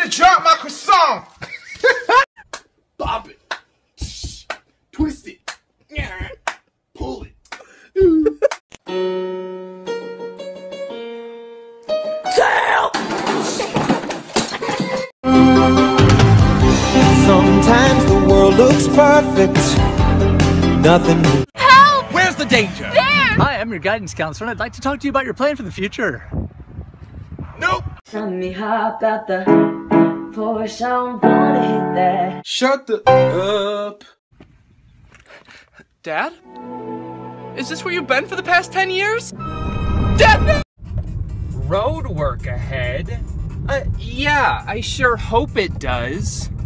finna drop my croissant! Bop it. Twist it. Pull it. Sometimes the world looks perfect. Nothing. Help! Where's the danger? There! Hi, I'm your guidance counselor, and I'd like to talk to you about your plan for the future. Nope! Let me hop out the Porsche, I don't wanna hit that. Shut the up. Dad? Is this where you've been for the past 10 years? Dad, no! Road work ahead? Yeah, I sure hope it does.